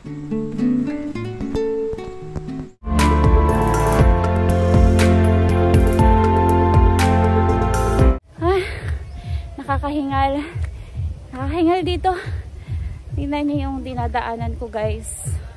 Nakakahingal. Nakakahingal dito. Tingnan niyo yung dinadaanan ko, guys.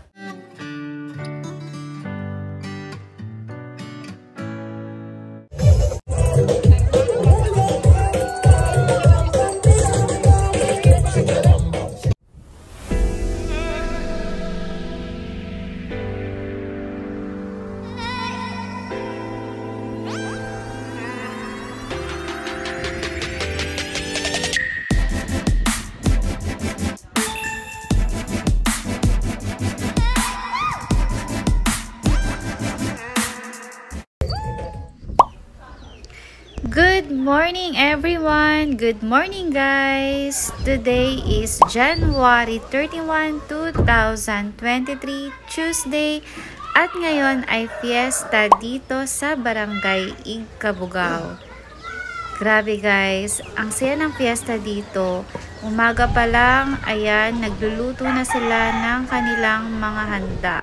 Good morning everyone! Good morning guys! Today is January 31, 2023, Tuesday. At ngayon ay fiesta dito sa Barangay Igkabugao. Grabe guys, ang saya ng fiesta dito. Umaga pa lang, ayan, nagluluto na sila ng kanilang mga handa.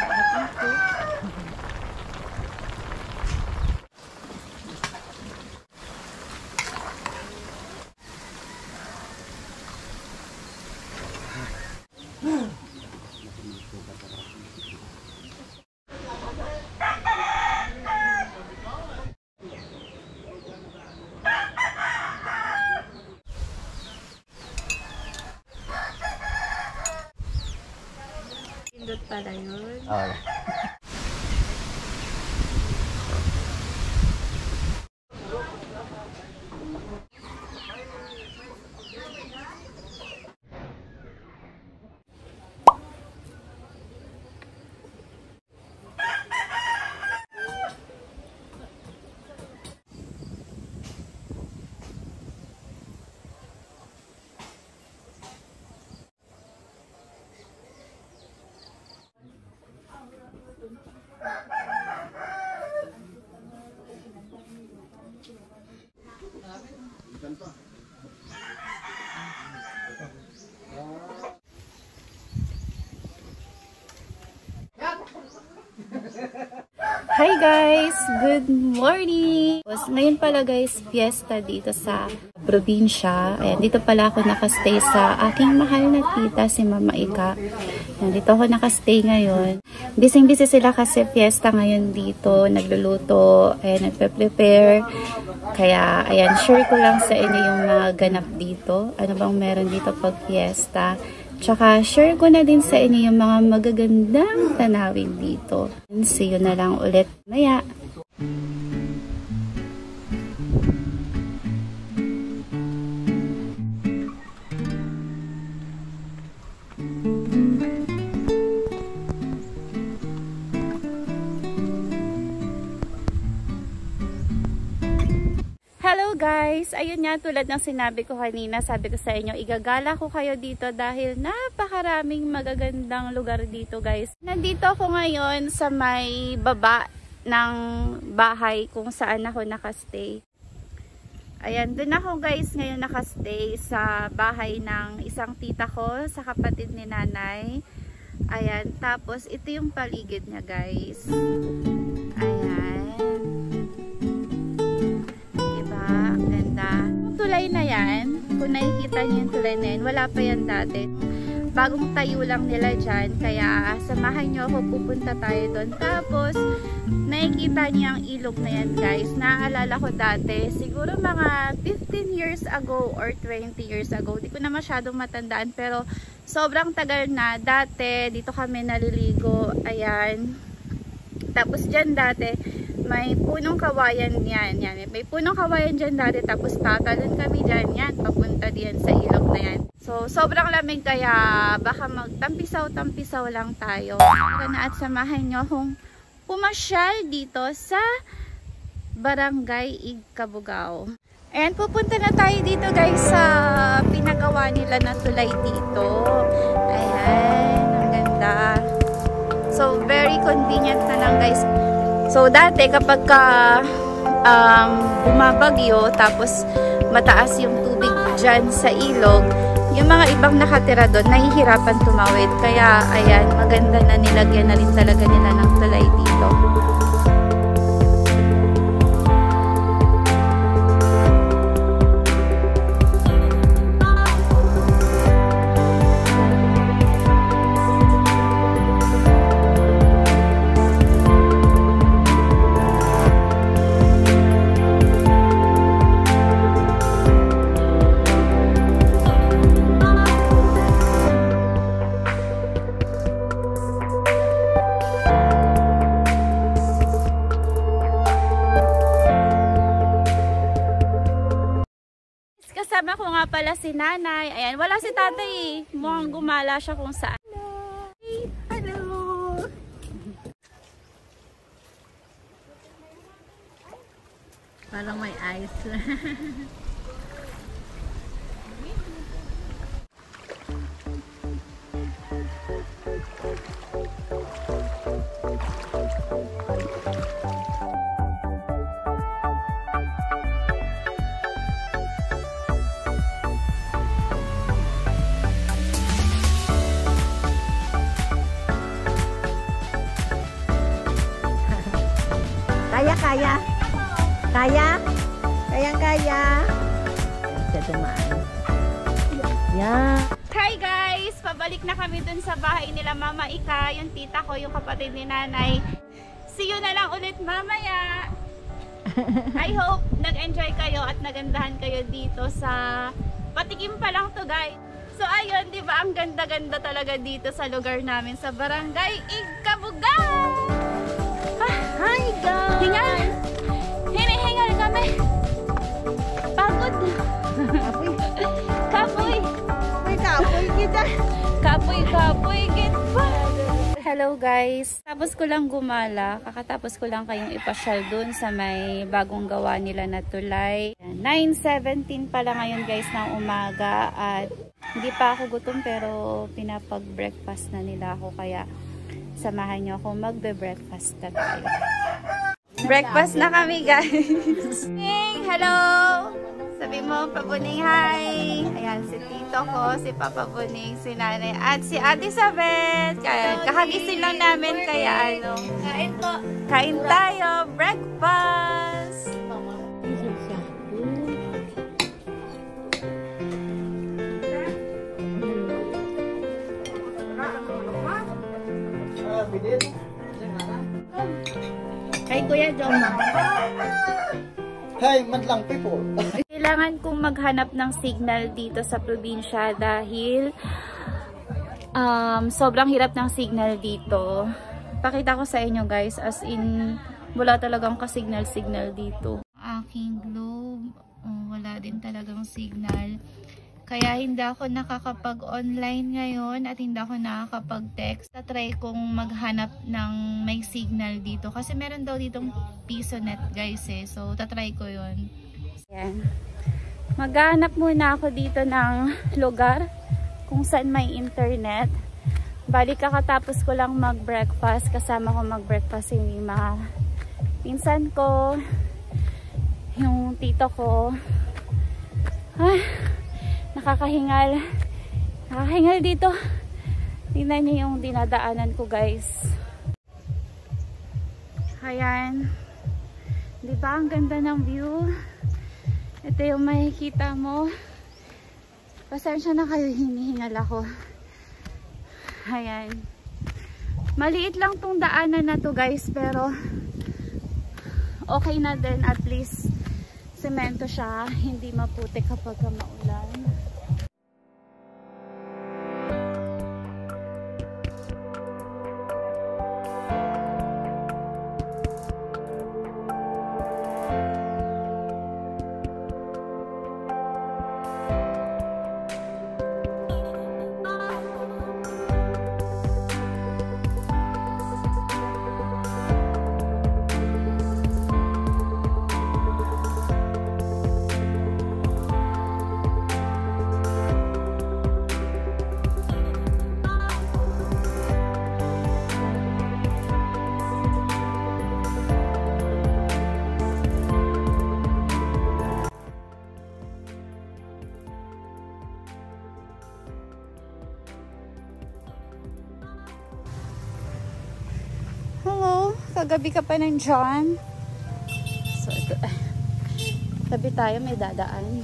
Pindot pala yun. Oo. Hi guys! Good morning! Ngayon pala guys, fiesta dito sa probinsya. Ayan, dito pala ako nakastay sa aking mahal na tita, si Mama Ika. Ayan, dito ako nakastay ngayon. Busy-busy sila kasi fiesta ngayon dito. Nagluluto, ayan, nagpe-prepare. Kaya, ayan, share ko lang sa inyo yung mga ganap dito. Ano bang meron dito pag fiesta. Tsaka, share ko na din sa inyo yung mga magagandang tanawin dito. See you na lang ulit maya. Hello guys! Ayun nga, tulad ng sinabi ko kanina, sabi ko sa inyo, igagala ko kayo dito dahil napakaraming magagandang lugar dito guys. Nandito ako ngayon sa may baba ng bahay kung saan ako nakastay. Ayan, dun ako guys ngayon nakastay sa bahay ng isang tita ko, sa kapatid ni nanay. Ayan, tapos ito yung paligid niya guys. Ayan. Ganda. Yung tulay na yan, kung nakikita niyo yung tulay na yan, wala pa yan dati. Bagong tayo lang nila dyan, kaya samahan nyo ako, pupunta tayo doon. Tapos, nakikita niyo ang ilog na yan guys. Naaalala ko dati, siguro mga 15 years ago or 20 years ago. Di ko na masyadong matandaan, pero sobrang tagal na. Dati, dito kami naliligo. Ayan. Tapos dyan dati, may punong kawayan yan. May punong kawayan dyan dati. Tapos tatalon kami dyan. Yan, papunta diyan sa ilog na yan. So, sobrang lamig kaya baka magtampisaw-tampisaw lang tayo. At samahan nyo akong pumasyal dito sa Barangay Igkabugao. Ayan, pupunta na tayo dito guys sa pinagawa nila na tulay dito. Ayan, ang ganda. So, very convenient na lang guys. So, dati kapag bumabagyo, tapos mataas yung tubig dyan sa ilog, yung mga ibang nakatira doon, nahihirapan tumawid. Kaya, ayan, maganda na nilagyan na rin talaga nila ng tulay dito. Kasama ko nga pala si nanay. Ayan, wala si tatay. Mukhang gumala siya kung saan. Hello! Parang may ice. Kaya. Kayang-kaya. Siya dumaan. Yeah. Hi guys! Pabalik na kami dun sa bahay nila Mama Ika, yung tita ko, yung kapatid ni nanay. See you na lang ulit mamaya! I hope nag-enjoy kayo at nagandahan kayo dito sa patikim pa lang to guys. So ayun, di ba ang ganda-ganda talaga dito sa lugar namin sa Barangay Igkabugan! Hi guys! Hingal! Hinihingal kami! Pagod! Kapoy! May kapoy kita. Kapoy kita! Hello guys! Tapos ko lang gumala. Kakatapos ko lang kayong ipasyal dun sa may bagong gawa nila na tulay. 9:17 pala ngayon guys ng umaga at hindi pa ako gutom pero pinapag-breakfast na nila ako kaya samahan niyo ako magbe-breakfast na tayo. Breakfast na kami guys! Hello! Sabi mo, Pabuning, hi! Ayan, si tito ko, si Papa Buning, si nanay, at si Ate Sabet. Kaya, kakagising lang namin, kaya ano. Kain po. Kain tayo, breakfast! Kay Kuya Joma. Hi, madlang people. Kailangan kong maghanap ng signal dito sa probinsya dahil sobrang hirap ng signal dito. Pakita ko sa inyo guys, as in wala talagang ka-signal dito. Aking globe, wala din talagang signal. Kaya hindi ako nakakapag-online ngayon at hindi ako nakakapag-text. Try kong maghanap ng may signal dito. Kasi meron daw ditong PisoNet guys eh. So, tatry ko yun. Ayan. Maghanap muna ako dito ng lugar kung saan may internet. Balik kakatapos ko lang mag-breakfast. Kasama ko mag-breakfast yung mga pinsan ko. Yung tito ko. Nakakahingal. Nakakahingal dito. Tingnan niyo yung dinadaanan ko guys. Ayan. Diba ang ganda ng view? Ito yung makikita mo. Pasensya na kayo, hinihingal ako. Ayan. Maliit lang tong daanan na to guys, pero okay na din, at least semento siya, hindi maputik kapag maulan. Kagabi ka pa nandyan. So, ito. Tabi tayo, may dadaan.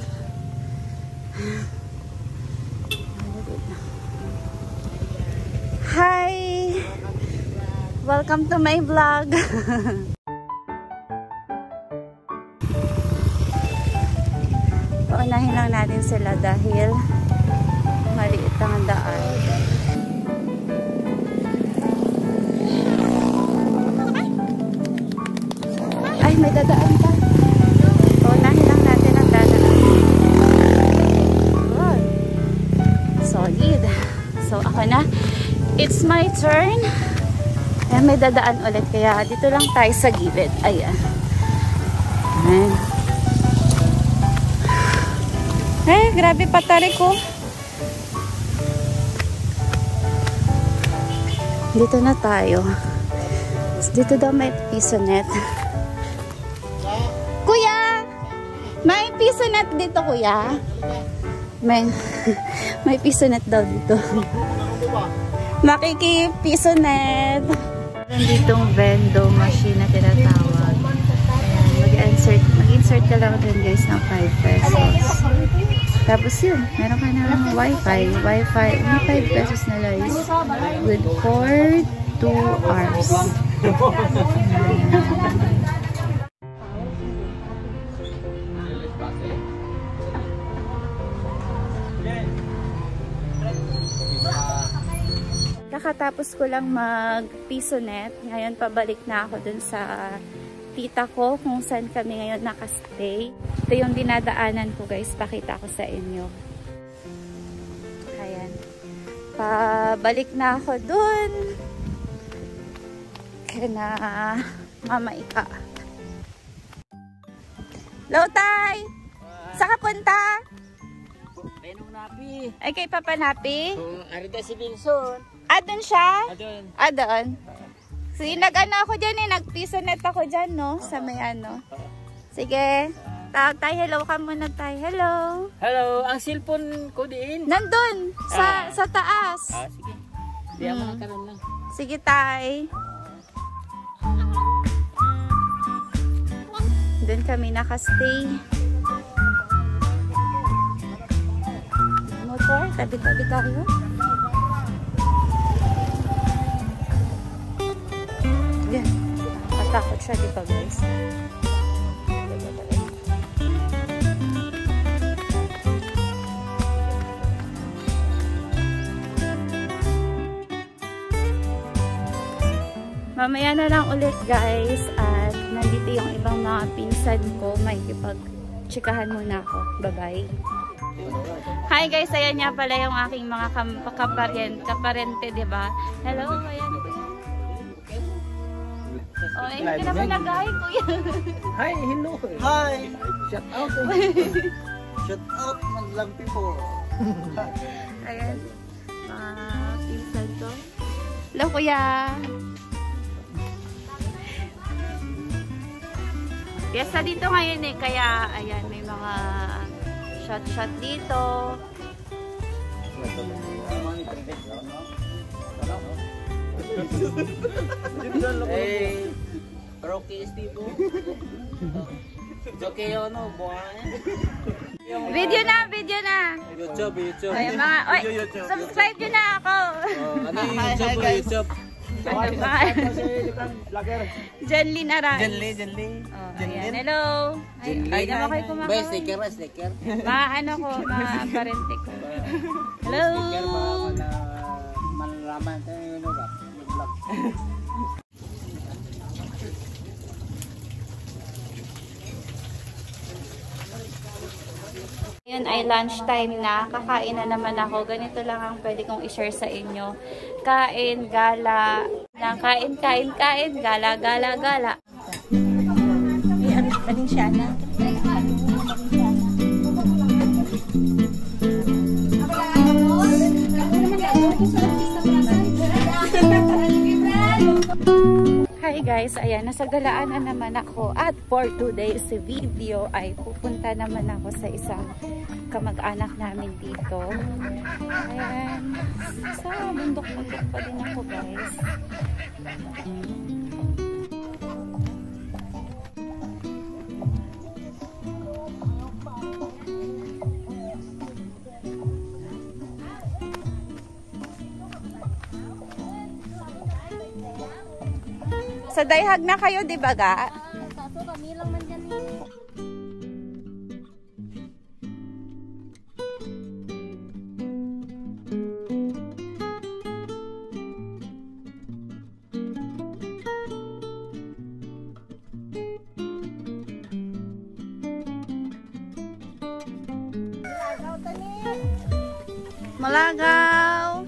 Hi! Welcome to my vlog. Paunahin lang natin sila dahil maliit ang daan. Ay, may dadaan pa. Paunahin lang natin ang dadaan. Good. Solid. So, ako na. It's my turn. Ayan, may dadaan ulit. Kaya dito lang tayo sa gilid. Ayan. Ayan. Eh, grabe patarik ko. Dito na tayo. Dito daw may piso net. Kuya! May piso net dito, kuya. May piso net daw dito. Makikipiso net. Meron ditong vendo machine na tinatawag. Ayan, mag-insert ka lang din guys ng 5 pesos. Tapos yun, meron ka ng wifi. Wifi, only 5 pesos na guys. Good for 2 hours. Kakatapos ko lang mag-piso net. Ngayon pabalik na ako dun sa tita ko kung saan kami ngayon nakastay. Ito yung dinadaanan ko guys. Pakita ko sa inyo. Ayan. Pabalik na ako dun. Kaya na Mama Ika. Lotay! Saan ka punta? Penong napi. Ay kay Papa Napi? Arita si Wilson. Doon siya? Doon. Doon. Sige, nag-ano ako dyan eh. Nag-piso net ako dyan, no? Sa may ano. Sige. Tawag tayo. Hello ka muna tayo. Hello. Hello. Ang cellphone ko din. Nandun. Sa taas. Sige. Di ako nakaroon lang. Sige, tay. Doon kami nakastay. Motor. Tabi-tabi tayo. Yan. Katakot siya, di ba guys? Mamaya na lang ulit guys. At nandito yung ibang mga pinsan ko. May ipag-chikahan muna ako. Bye-bye. Hi guys, ayan nga pala yung aking mga kaparente, di ba? Hello, ayan po. Oh, hindi ka naman nag-hi, kuya. Hi, hello. Hi. Shout out. Shout out, maglampi po. Ayan. Pinsan to. Hello, kuya. Piyesta dito ngayon eh, kaya ayan, may mga shot dito. Hey, Rocky Estivo. Joke yo no, buhay. Video na. YouTube. Ay, mga, oy, subscribe nyo na ako. Ano yung YouTube? Ano ba? Janlyn Aran. Janlyn. Ayan, hello. Ay, naman kayo kumakain. Sticker. Ano ko, mga parente ko. Hello. Malalaman tayo yun ba? Vlog. Ngayon ay lunchtime na. Kakain na naman ako. Ganito lang ang pwede kong i-share sa inyo. Kain, gala. Kain, gala. Ay, Valenciana. Hi guys, ayan, nasa galaan na naman ako at for today's video ay pupunta naman ako sa isang kamag-anak namin dito. Ayan, sa bundok-bundok pa din ako guys. Nasa Dayhag na kayo, di ba ga? Kaso kami lang man dyan eh. Malagaw.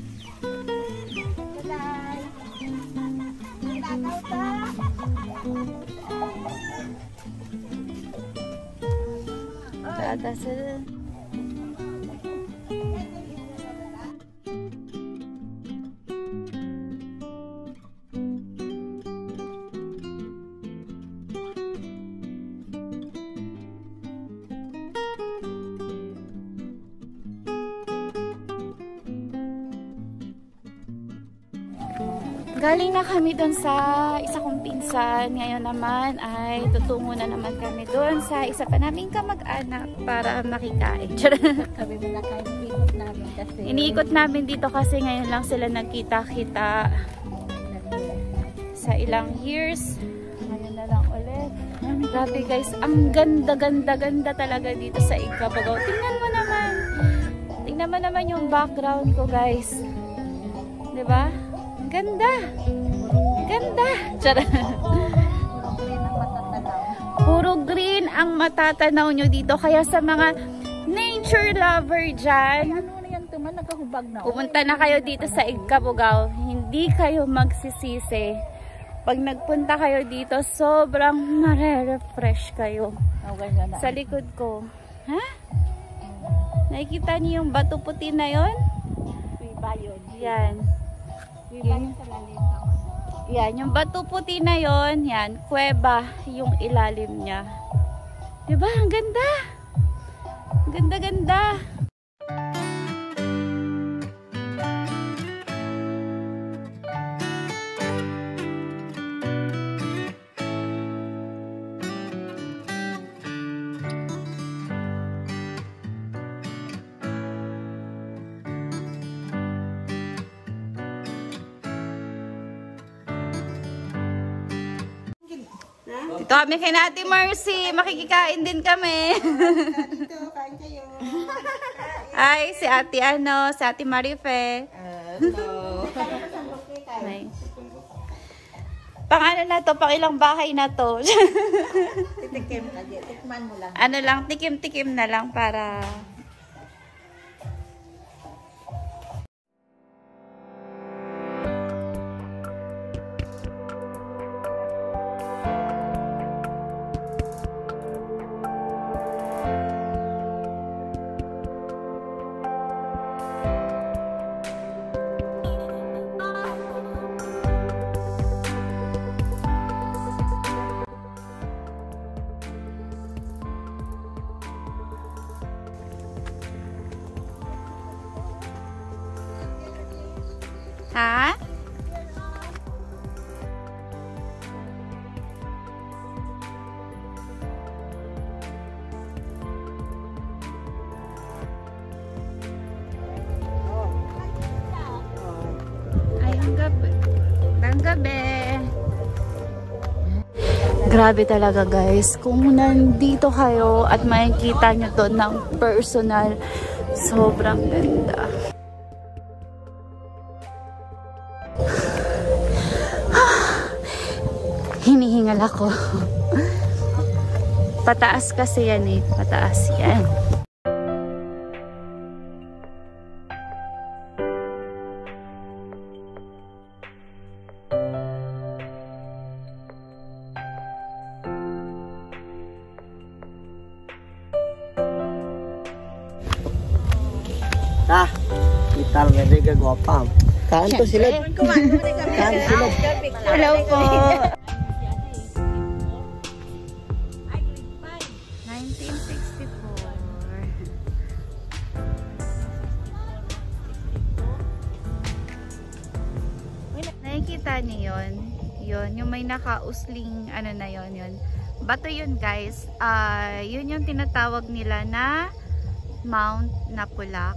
Ada sila. Galing na kami doon sa isa kong pinsan. Ngayon naman ay tutungo na naman kami doon sa isa pa naming kamag-anak para makikain. Kami na kain ikot namin kasi. Iniikot namin dito kasi ngayon lang sila nagkita-kita sa ilang years. Ngayon na lang ulit. Grabe guys, ang ganda talaga dito sa Igabagaw. Tingnan mo naman. Tingnan mo naman yung background ko guys. 'Di ba? Ganda! Ganda! Charot! Puro green ang matatanaw nyo dito. Kaya sa mga nature lover dyan, Ano na yan tuman? Nagkahubag na. pumunta na kayo dito sa Igabagaw. Hindi kayo magsisisi. Pag nagpunta kayo dito, sobrang mare-refresh kayo. Okay na na. Sa likod ko. Ha? Nakikita niyo yung bato puti na yon? Iba yun. Yan. Iba yun sa lalim. Yan, yung bato puti na yon, yan, kuweba yung ilalim niya. Diba? Ang ganda! Ang ganda-ganda! Dito kami kay Ate Mercy. Makikikain din kami. Dito, kain kayo. Ay, si Ate si Ate Marife. Hello. Ay. Pang ano na to, pang ilang bahay na to. Titikim ka dyan. Tikman mo lang. Ano lang, tikim-tikim na lang para... Ha? Ay, ang gabi. Ang gabi. Grabe talaga guys. Kung nandito kayo at makikita nyo to ng personal, sobrang ganda. Hinihingal ako. Pataas kasi yan eh. Pataas yan. Kita medyo gagawapam. Kanto sila. Kanto sila. Hello po. 1964. Nakikita niyo yun? Yun, yung may nakausling, ano na yun, yun. Bato yun guys. Yun yung tinatawag nila na Mount Napulac.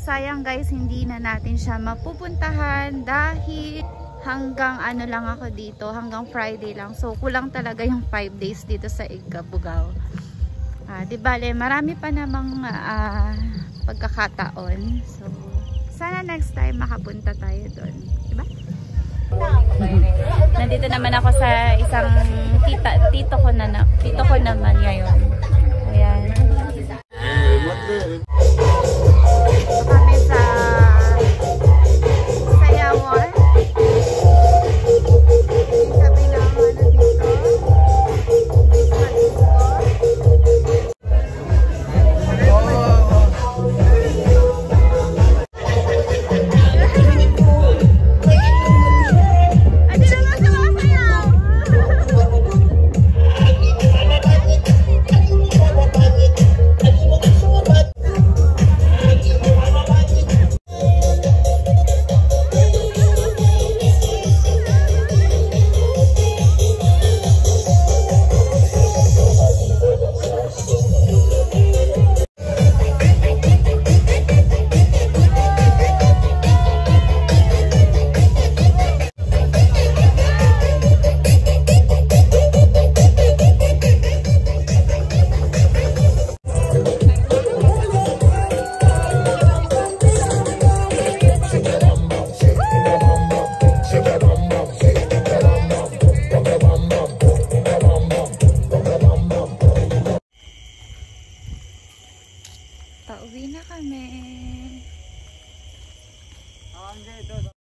sayang guys, hindi na natin siya mapupuntahan dahil hanggang ano lang ako dito, hanggang Friday lang. So kulang talaga yung 5 days dito sa Igabugao. Di bale, marami pa namang pagkakataon. So sana next time makapunta tayo doon. Diba? Nandito naman ako sa isang tito ko naman ngayon. Ayan. Kami sa Sayawan. Sabi na ako na dito. Pauwi na kami.